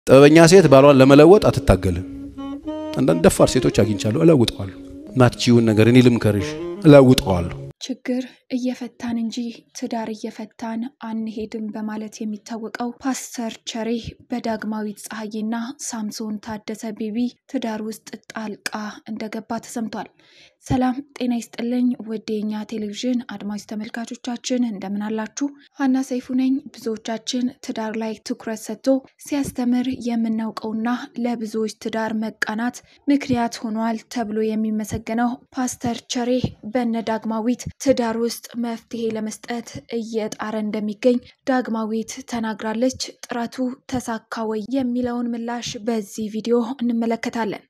ጥበበኛ ሴት ባሏን ለመለወጥ አትታገልም አንዳንድ ደፋር ሴቶች አግኝቻለሁ እለውጣለሁ ማትቺውን ነገር እኔ ልምከርሽ እለውጣለሁ ችግር እየፈታን እንጂ ትዳር እየፈታን አንሄድም በማለት የሚታወቀው ፓስተር ቸሬ በዳግማዊት ፀሐይና ሳምሶን ታደሰ ቤቢ ትዳር ውስጥ ጣልቃ እንደገባ ተሰምቷል። ሰላም ጤና ይስጥልኝ ወዴኛ ቴሌቪዥን አድማጭ ተመልካቾቻችን እንደምን አላችሁ? ሀና ሰይፉ ነኝ። ብዙዎቻችን ትዳር ላይ ትኩረት ሰጥቶ ሲያስተምር የምናውቀውና ለብዙዎች ትዳር መቃናት ምክንያት ሆኗል ተብሎ የሚመሰገነው ፓስተር ቸሬ በነ ዳግማዊት ትዳር ውስጥ መፍትሄ ለመስጠት እየጣረ እንደሚገኝ ዳግማዊት ተናግራለች። ጥረቱ ተሳካ ወይ የሚለውን ምላሽ በዚህ ቪዲዮ እንመለከታለን።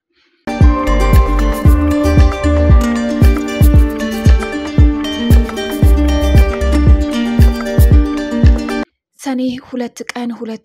ሰኔ 2 ቀን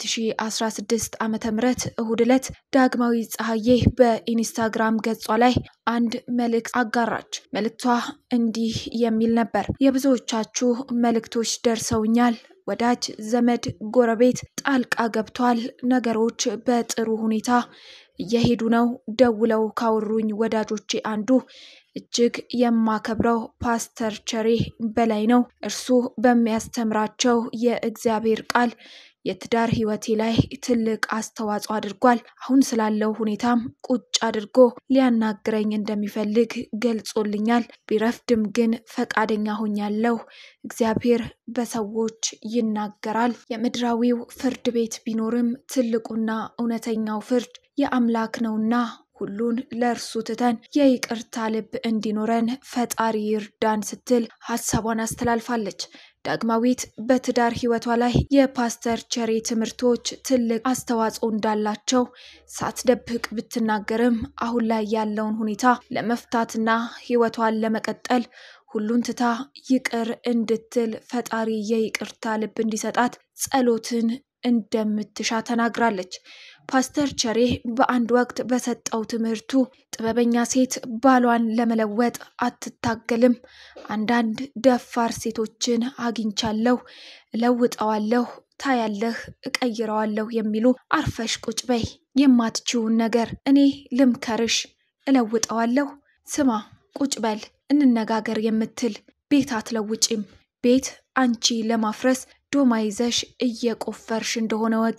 2016 ዓ.ም እሁድ ዕለት ዳግማዊት ፀሐዬ በኢንስታግራም ገጿ ላይ አንድ መልእክት አጋራች። መልእክቷ እንዲህ የሚል ነበር። የብዙዎቻችሁ መልእክቶች ደርሰውኛል። ወዳጅ ዘመድ ጎረቤት ጣልቃ ገብቷል። ነገሮች በጥሩ ሁኔታ እየሄዱ ነው። ደውለው ካወሩኝ ወዳጆቼ አንዱ እጅግ የማከብረው ፓስተር ቸሬ በላይ ነው። እርሱ በሚያስተምራቸው የእግዚአብሔር ቃል የትዳር ህይወቴ ላይ ትልቅ አስተዋጽኦ አድርጓል። አሁን ስላለው ሁኔታም ቁጭ አድርጎ ሊያናግረኝ እንደሚፈልግ ገልጾልኛል። ቢረፍድም ግን ፈቃደኛ ሆኛለሁ። እግዚአብሔር በሰዎች ይናገራል። የምድራዊው ፍርድ ቤት ቢኖርም ትልቁና እውነተኛው ፍርድ የአምላክ ነውና ሁሉን ለእርሱ ትተን የይቅርታ ልብ እንዲኖረን ፈጣሪ ይርዳን ስትል ሐሳቧን አስተላልፋለች። ዳግማዊት በትዳር ህይወቷ ላይ የፓስተር ቸሬ ትምህርቶች ትልቅ አስተዋጽኦ እንዳላቸው ሳትደብቅ ብትናገርም አሁን ላይ ያለውን ሁኔታ ለመፍታትና ህይወቷን ለመቀጠል ሁሉን ትታ ይቅር እንድትል ፈጣሪ የይቅርታ ልብ እንዲሰጣት ጸሎትን እንደምትሻ ተናግራለች። ፓስተር ቸሬ በአንድ ወቅት በሰጠው ትምህርቱ ጥበበኛ ሴት ባሏን ለመለወጥ አትታገልም። አንዳንድ ደፋር ሴቶችን አግኝቻለሁ፣ እለውጠዋለሁ፣ ታያለህ፣ እቀይረዋለሁ የሚሉ አርፈሽ ቁጭ በይ፣ የማትችውን ነገር እኔ ልምከርሽ፣ እለውጠዋለሁ፣ ስማ፣ ቁጭ በል፣ እንነጋገር የምትል ቤት አትለውጪም። ቤት አንቺ ለማፍረስ ዶማ ይዘሽ እየቆፈርሽ እንደሆነ ወቂ፣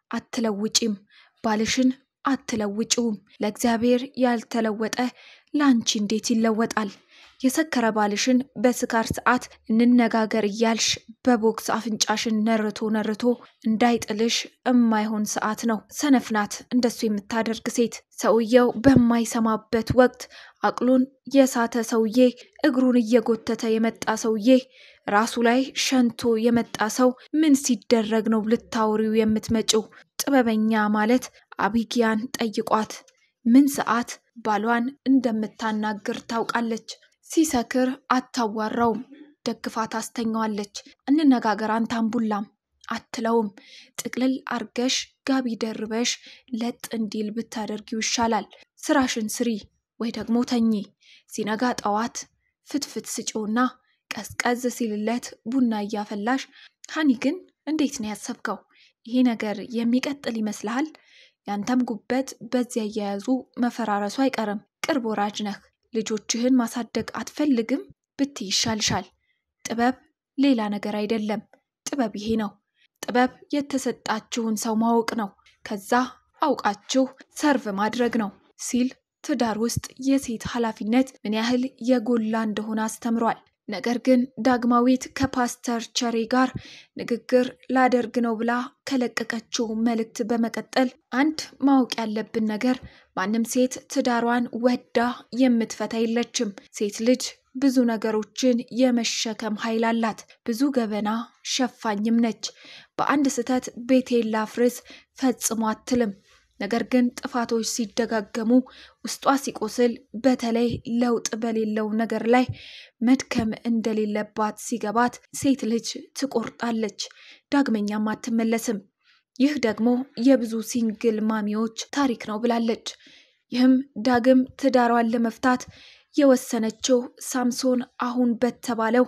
አትለውጪም። ባልሽን አትለውጪውም። ለእግዚአብሔር ያልተለወጠ ላንቺ እንዴት ይለወጣል? የሰከረ ባልሽን በስካር ሰዓት እንነጋገር እያልሽ በቦክስ አፍንጫሽን ነርቶ እንዳይጥልሽ እማይሆን ሰዓት ነው። ሰነፍናት እንደሱ የምታደርግ ሴት። ሰውየው በማይሰማበት ወቅት አቅሉን የሳተ ሰውዬ፣ እግሩን እየጎተተ የመጣ ሰውዬ፣ ራሱ ላይ ሸንቶ የመጣ ሰው ምን ሲደረግ ነው ልታወሪው የምትመጪው? ጥበበኛ ማለት አቢጊያን ጠይቋት። ምን ሰዓት ባሏን እንደምታናግር ታውቃለች። ሲሰክር አታዋራውም፣ ደግፋ ታስተኛዋለች። እንነጋገር አንታምቡላም አትለውም። ጥቅልል አርገሽ ጋቢ ደርበሽ ለጥ እንዲል ብታደርጊው ይሻላል። ስራሽን ስሪ ወይ ደግሞ ተኚ። ሲነጋ ጠዋት ፍትፍት ስጪውና ቀዝቀዝ ሲልለት ቡና እያፈላሽ ሃኒ ግን እንዴት ነው ያሰብከው? ይሄ ነገር የሚቀጥል ይመስልሃል? ያንተም ጉበት በዚያ እያያዙ መፈራረሱ አይቀርም። ቅርብ ወራጅ ነህ። ልጆችህን ማሳደግ አትፈልግም ብትይ ይሻልሻል። ጥበብ ሌላ ነገር አይደለም። ጥበብ ይሄ ነው። ጥበብ የተሰጣችሁን ሰው ማወቅ ነው። ከዛ አውቃችሁ ሰርቭ ማድረግ ነው ሲል ትዳር ውስጥ የሴት ኃላፊነት ምን ያህል የጎላ እንደሆነ አስተምሯል። ነገር ግን ዳግማዊት ከፓስተር ቸሬ ጋር ንግግር ላደርግ ነው ብላ ከለቀቀችው መልእክት በመቀጠል አንድ ማወቅ ያለብን ነገር ማንም ሴት ትዳሯን ወዳ የምትፈታ የለችም። ሴት ልጅ ብዙ ነገሮችን የመሸከም ኃይል አላት። ብዙ ገበና ሸፋኝም ነች። በአንድ ስህተት ቤቴን ላፍርስ ፈጽሞ አትልም። ነገር ግን ጥፋቶች ሲደጋገሙ ውስጧ ሲቆስል፣ በተለይ ለውጥ በሌለው ነገር ላይ መድከም እንደሌለባት ሲገባት ሴት ልጅ ትቆርጣለች፣ ዳግመኛም አትመለስም። ይህ ደግሞ የብዙ ሲንግል ማሚዎች ታሪክ ነው ብላለች። ይህም ዳግም ትዳሯን ለመፍታት የወሰነችው ሳምሶን አሁን በተባለው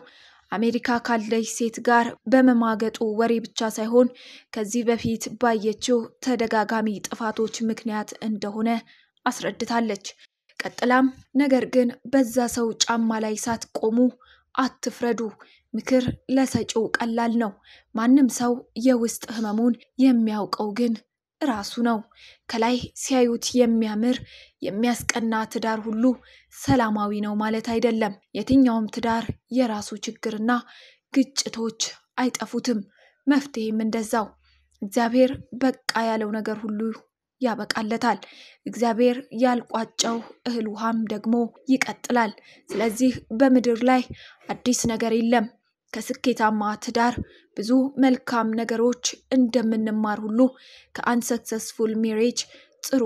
አሜሪካ ካለች ሴት ጋር በመማገጡ ወሬ ብቻ ሳይሆን ከዚህ በፊት ባየችው ተደጋጋሚ ጥፋቶች ምክንያት እንደሆነ አስረድታለች። ቀጥላም ነገር ግን በዛ ሰው ጫማ ላይ ሳትቆሙ አትፍረዱ። ምክር ለሰጪው ቀላል ነው። ማንም ሰው የውስጥ ህመሙን የሚያውቀው ግን ራሱ ነው። ከላይ ሲያዩት የሚያምር የሚያስቀና ትዳር ሁሉ ሰላማዊ ነው ማለት አይደለም። የትኛውም ትዳር የራሱ ችግርና ግጭቶች አይጠፉትም። መፍትሄም እንደዛው። እግዚአብሔር በቃ ያለው ነገር ሁሉ ያበቃለታል። እግዚአብሔር ያልቋጨው እህል ውሃም ደግሞ ይቀጥላል። ስለዚህ በምድር ላይ አዲስ ነገር የለም። ከስኬታማ ትዳር ብዙ መልካም ነገሮች እንደምንማር ሁሉ ከአንሰክሰስፉል ሜሬጅ ጥሩ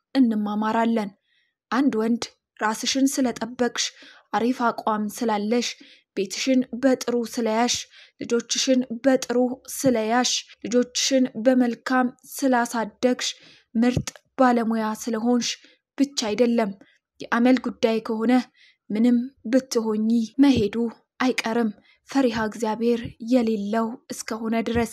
እንማማራለን። አንድ ወንድ ራስሽን ስለጠበቅሽ፣ አሪፍ አቋም ስላለሽ፣ ቤትሽን በጥሩ ስለያሽ፣ ልጆችሽን በጥሩ ስለያሽ፣ ልጆችሽን በመልካም ስላሳደግሽ፣ ምርጥ ባለሙያ ስለሆንሽ ብቻ አይደለም። የአመል ጉዳይ ከሆነ ምንም ብትሆኚ መሄዱ አይቀርም፣ ፈሪሃ እግዚአብሔር የሌለው እስከሆነ ድረስ።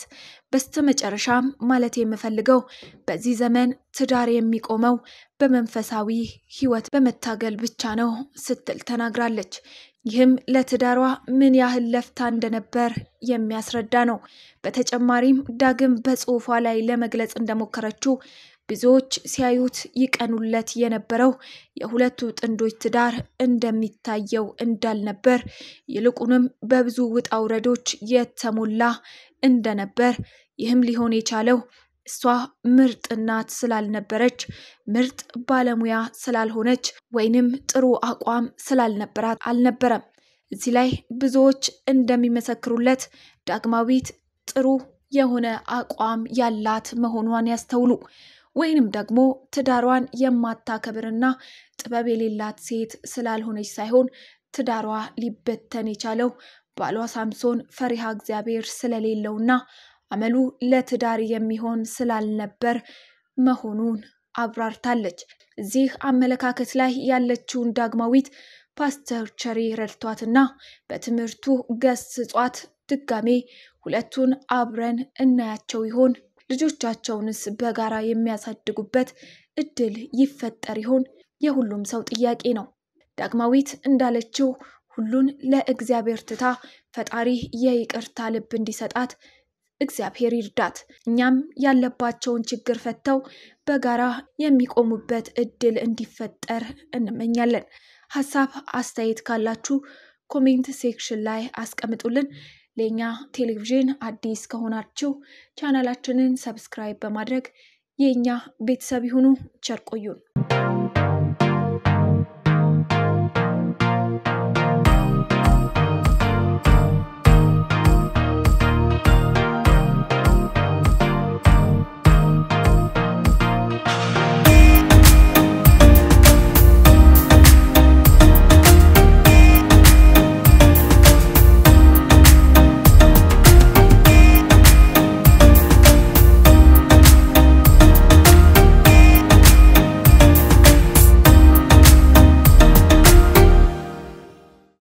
በስተመጨረሻም ማለት የምፈልገው በዚህ ዘመን ትዳር የሚቆመው በመንፈሳዊ ህይወት በመታገል ብቻ ነው ስትል ተናግራለች። ይህም ለትዳሯ ምን ያህል ለፍታ እንደነበር የሚያስረዳ ነው። በተጨማሪም ዳግም በጽሁፏ ላይ ለመግለጽ እንደሞከረችው ብዙዎች ሲያዩት ይቀኑለት የነበረው የሁለቱ ጥንዶች ትዳር እንደሚታየው እንዳልነበር፣ ይልቁንም በብዙ ውጣ ውረዶች የተሞላ እንደነበር፣ ይህም ሊሆን የቻለው እሷ ምርጥ እናት ስላልነበረች፣ ምርጥ ባለሙያ ስላልሆነች፣ ወይንም ጥሩ አቋም ስላልነበራት አልነበረም። እዚህ ላይ ብዙዎች እንደሚመሰክሩለት ዳግማዊት ጥሩ የሆነ አቋም ያላት መሆኗን ያስተውሉ። ወይንም ደግሞ ትዳሯን የማታከብርና ጥበብ የሌላት ሴት ስላልሆነች ሳይሆን ትዳሯ ሊበተን የቻለው ባሏ ሳምሶን ፈሪሃ እግዚአብሔር ስለሌለውና አመሉ ለትዳር የሚሆን ስላልነበር መሆኑን አብራርታለች። እዚህ አመለካከት ላይ ያለችውን ዳግማዊት ፓስተር ቸሪ ረድቷትና በትምህርቱ ገስጿት ድጋሜ ሁለቱን አብረን እናያቸው ይሆን? ልጆቻቸውንስ በጋራ የሚያሳድጉበት እድል ይፈጠር ይሆን? የሁሉም ሰው ጥያቄ ነው። ዳግማዊት እንዳለችው ሁሉን ለእግዚአብሔር ትታ ፈጣሪ የይቅርታ ልብ እንዲሰጣት እግዚአብሔር ይርዳት። እኛም ያለባቸውን ችግር ፈተው በጋራ የሚቆሙበት እድል እንዲፈጠር እንመኛለን። ሀሳብ አስተያየት ካላችሁ ኮሜንት ሴክሽን ላይ አስቀምጡልን። ለኛ ቴሌቪዥን አዲስ ከሆናችሁ ቻናላችንን ሰብስክራይብ በማድረግ የኛ ቤተሰብ ይሁኑ። ቸር ቆዩን።